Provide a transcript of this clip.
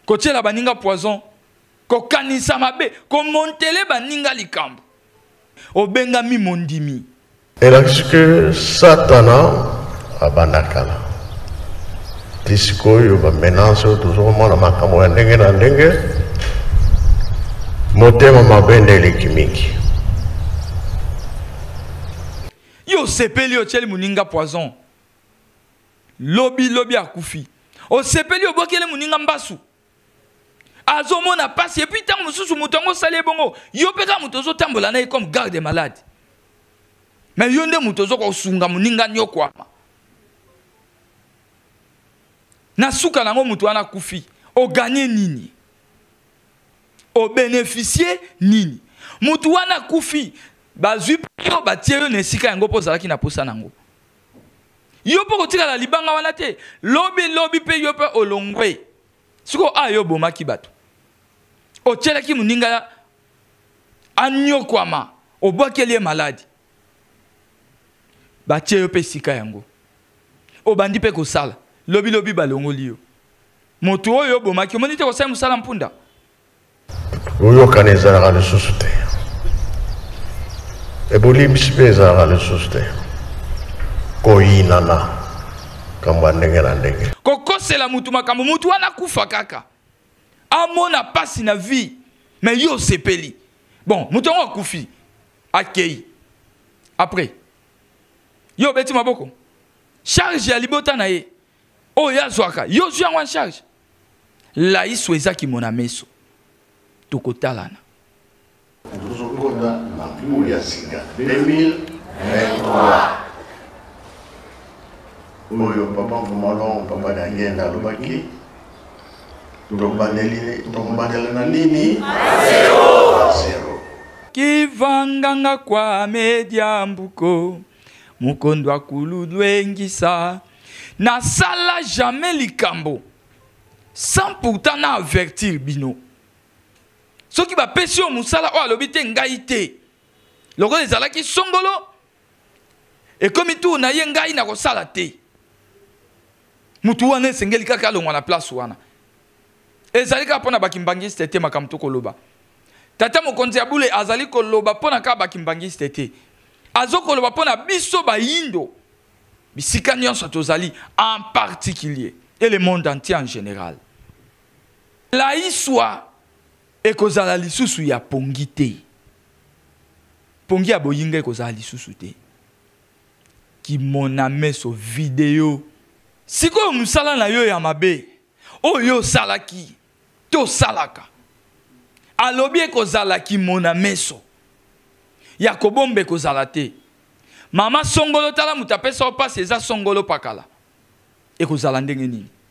kotiela baninga poison, kokanisa mabe, komontele baninga likambo. Obenga mi mondimi. Et lorsque Satan a banakala, tisiko yoba menace toujours mona makambo ndenge na ndenge, motema mabende likimiki. Yo sepeli o tcheli muninga poison. Lobi akufi. O sepeli o bokele muninga mbasu. Azomo na passe et puis tant mususu mutongo sale bongo. Yo peka mutozo tambola na comme garde malade. Mais yonde mutozo ko sunga muninga nyokwa. Na suka nango mutu wana kufi. O gagner nini? O bénéficier nini? Mutu wana kufi. Bazui yo batiyo nesika yango pozalaki na posa nango. Yo poko tika la libanga wana te. Lobi pe yo pe olongwe. Siko ayo bomaki bato. O tchelaki muninga anyokwama. O bwakeli maladi. Batie yo pe sika yango. O bandi pe kosala. Lobi balongoli yo. Moto oyo bomaki. Monite kosala musala mpunda. Oyo kanezala le susute. Eboli bispeza ga le susute. Koinana. Kamba ndenge na ndenge. Kokosela mutu makambo mutu wana kufa kaka. Amona pasi na vie. Mais yo sepeli. Bon, mutu wana kufi. Akei. Après. Yo beti maboko. Charge ya libota na ye. Oh ya zwaka. Yo zwa en charge. La iso ezaki mona meso. Tokotalana. Na plus ya singa 2023. Oyo papa Mmalon papa d'Angenda lobaki. Tombandela na nini? Zero. Kivanganga kwa media mbuko. Mukondo akuludwengisa. Na sala jamais likambo. Sans pourtant na avertir bino. Ce qui va pêcher au moussala, oh, l'obité ngaïté. Le roi des alaki songolo. Et comme il tourne, il y a un gaï na rosalate. Moutouane sengeli kaka lo na place wana. Et zalika pona bakimbangi stete makamto koloba. Tata mokonzi abule azali koloba pona ka bakimbangi stete. Azo koloba pona biso ba indo. Bisika nyonso tozali en particulier et le monde entier en général. La iswa et kozala lisusu ya pongi te. Pongi ya boyinga kozala lisusu te. Ki moname so vidéo. Siko musala na yo ya mabe. O yo salaki. To salaka. Alobi kozala ki moname so. Ya kobombe kozala te. Mama songolo tala mutapesa opase eza songolo pakala. E kozala ndenge nini.